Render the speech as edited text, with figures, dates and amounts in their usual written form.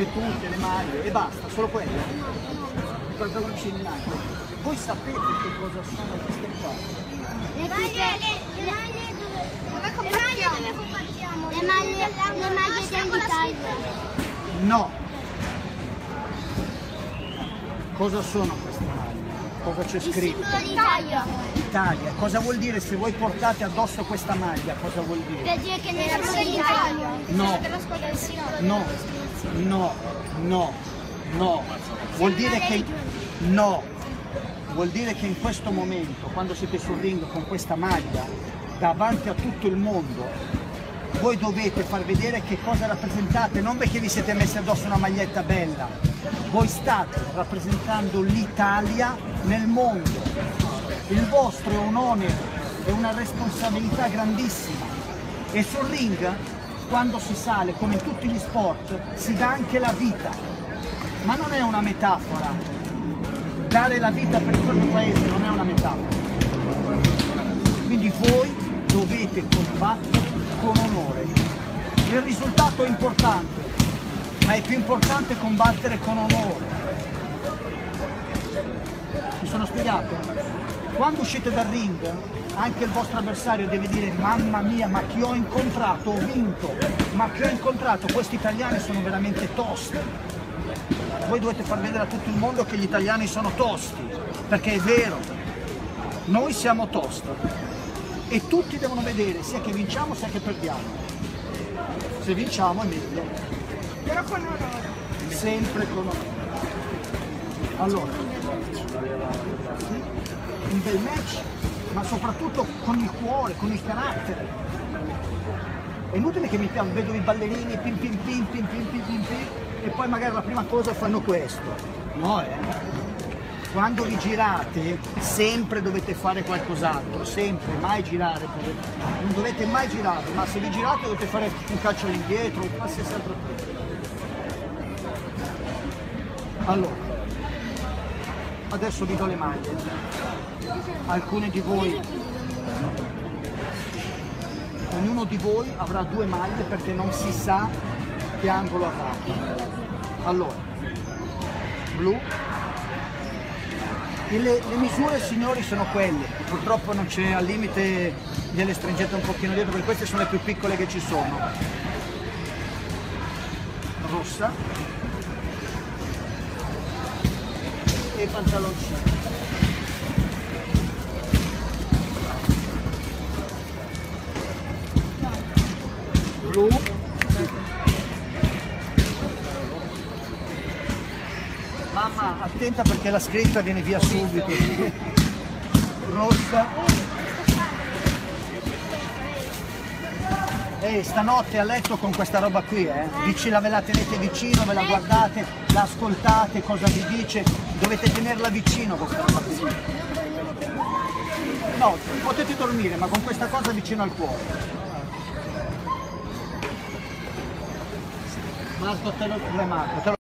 le tute, le maglie e basta, solo quello. I pantaloncini in alto. Voi sapete che cosa sono queste qua? Le maglie dove combattiamo? Le maglie dell'Italia. No. Cosa sono queste maglie? Cosa c'è scritto? Il simbolo d'Italia. Italia. Cosa vuol dire se voi portate addosso questa maglia? Cosa vuol dire? Per dire che nella scuola d'Italia. No. No. No. No. No. Vuol dire che no. Vuol dire che in questo momento, quando siete sul ring con questa maglia, davanti a tutto il mondo, voi dovete far vedere che cosa rappresentate, non perché vi siete messi addosso una maglietta bella. Voi state rappresentando l'Italia nel mondo. Il vostro è un onere, è una responsabilità grandissima. E sul ring, quando si sale, come in tutti gli sport, si dà anche la vita. Ma non è una metafora. Dare la vita per il proprio paese non è una metafora. Quindi voi dovete combattere con onore. Il risultato è importante, ma è più importante combattere con onore. Mi sono spiegato? Quando uscite dal ring, anche il vostro avversario deve dire: mamma mia, ma chi ho incontrato, ho vinto, ma chi ho incontrato, questi italiani sono veramente tosti. Voi dovete far vedere a tutto il mondo che gli italiani sono tosti, perché è vero, noi siamo tosti e tutti devono vedere sia che vinciamo sia che perdiamo. Se vinciamo è meglio, Però con onore. sempre con onore. Allora, un bel match, ma soprattutto con il cuore, con il carattere. È inutile che vedo i ballerini pim pim pim pim pim pim pim pim e poi magari la prima cosa fanno questo. No, Quando vi girate sempre dovete fare qualcos'altro, sempre, mai girare, non dovete mai girare, ma se vi girate dovete fare un calcio all'indietro, un qualsiasi altro cosa. Allora, adesso vi do le maglie. Alcuni di voi, ognuno di voi avrà 2 maglie perché non si sa che angolo avrà. Allora, blu. Le misure, signori, sono quelle. Purtroppo non c'è, al limite gliele stringete un pochino dietro perché queste sono le più piccole che ci sono. Rossa e pantaloncini. Blu. Mamma, attenta perché la scritta viene via subito. Rossa. Stanotte a letto con questa roba qui, ve la tenete vicino, ve la guardate, la ascoltate, cosa vi dice, dovete tenerla vicino questa roba qui. No, potete dormire, ma con questa cosa vicino al cuore. Marco, te lo